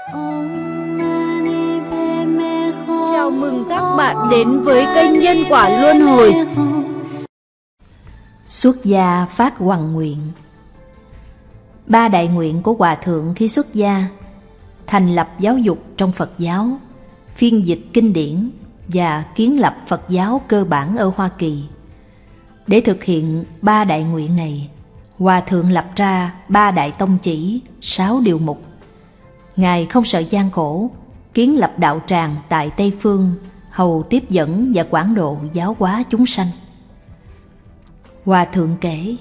Chào mừng các bạn đến với kênh Nhân Quả Luân Hồi. Xuất gia phát hoằng nguyện. 3 đại nguyện của Hòa Thượng khi xuất gia: thành lập giáo dục trong Phật giáo, phiên dịch kinh điển và kiến lập Phật giáo cơ bản ở Hoa Kỳ. Để thực hiện 3 đại nguyện này, Hòa Thượng lập ra 3 đại tông chỉ, 6 điều mục. Ngài không sợ gian khổ, kiến lập đạo tràng tại Tây Phương, hầu tiếp dẫn và quảng độ giáo hóa chúng sanh. Hòa Thượng kể: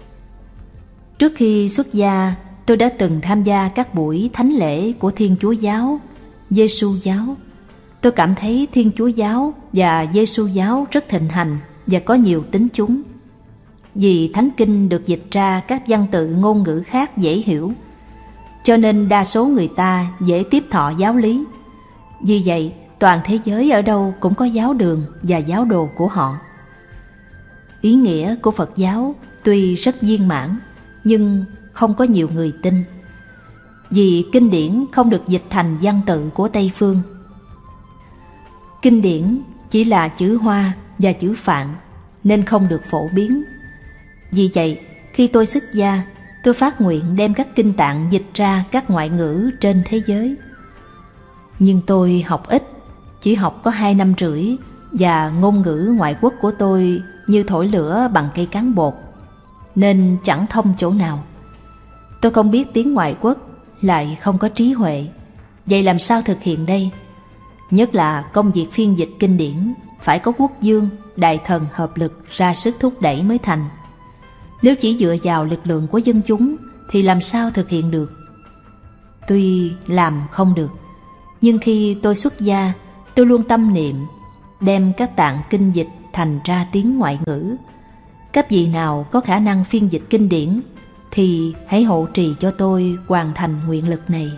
trước khi xuất gia, tôi đã từng tham gia các buổi thánh lễ của Thiên Chúa giáo, Giê-xu giáo. Tôi cảm thấy Thiên Chúa giáo và Giê-xu giáo rất thịnh hành và có nhiều tín chúng. Vì Thánh Kinh được dịch ra các văn tự ngôn ngữ khác dễ hiểu, cho nên đa số người ta dễ tiếp thọ giáo lý. Vì vậy, toàn thế giới ở đâu cũng có giáo đường và giáo đồ của họ. Ý nghĩa của Phật giáo tuy rất viên mãn, nhưng không có nhiều người tin, vì kinh điển không được dịch thành văn tự của Tây Phương. Kinh điển chỉ là chữ Hoa và chữ Phạn nên không được phổ biến. Vì vậy, khi tôi xuất gia, tôi phát nguyện đem các kinh tạng dịch ra các ngoại ngữ trên thế giới. Nhưng tôi học ít, chỉ học có 2 năm rưỡi, và ngôn ngữ ngoại quốc của tôi như thổi lửa bằng cây cán bột, nên chẳng thông chỗ nào. Tôi không biết tiếng ngoại quốc, lại không có trí huệ. Vậy làm sao thực hiện đây? Nhất là công việc phiên dịch kinh điển phải có quốc vương, đại thần hợp lực ra sức thúc đẩy mới thành. Nếu chỉ dựa vào lực lượng của dân chúng thì làm sao thực hiện được? Tuy làm không được, nhưng khi tôi xuất gia, tôi luôn tâm niệm đem các tạng kinh dịch thành ra tiếng ngoại ngữ. Các vị nào có khả năng phiên dịch kinh điển thì hãy hộ trì cho tôi hoàn thành nguyện lực này.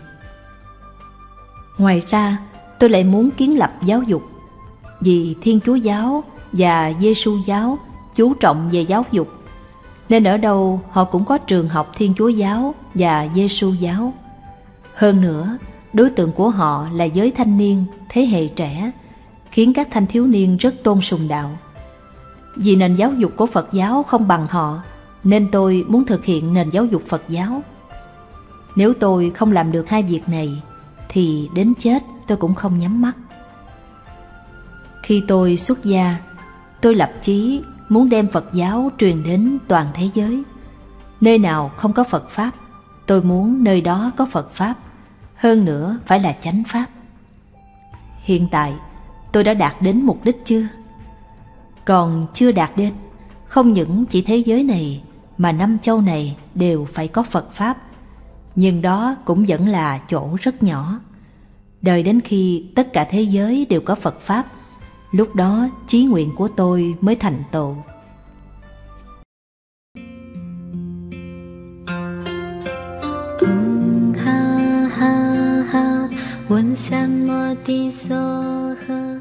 Ngoài ra, tôi lại muốn kiến lập giáo dục, vì Thiên Chúa giáo và Giê-xu giáo chú trọng về giáo dục, nên ở đâu họ cũng có trường học Thiên Chúa giáo và Giê-xu giáo. Hơn nữa, đối tượng của họ là giới thanh niên, thế hệ trẻ, khiến các thanh thiếu niên rất tôn sùng đạo. Vì nền giáo dục của Phật giáo không bằng họ, nên tôi muốn thực hiện nền giáo dục Phật giáo. Nếu tôi không làm được 2 việc này, thì đến chết tôi cũng không nhắm mắt. Khi tôi xuất gia, tôi lập chí muốn đem Phật giáo truyền đến toàn thế giới. Nơi nào không có Phật Pháp, tôi muốn nơi đó có Phật Pháp, hơn nữa phải là chánh Pháp. Hiện tại, tôi đã đạt đến mục đích chưa? Còn chưa đạt đến, không những chỉ thế giới này mà 5 châu này đều phải có Phật Pháp, nhưng đó cũng vẫn là chỗ rất nhỏ. Đợi đến khi tất cả thế giới đều có Phật Pháp, lúc đó chí nguyện của tôi mới thành tựu. Ha ha ha, 问三摩地梭诃。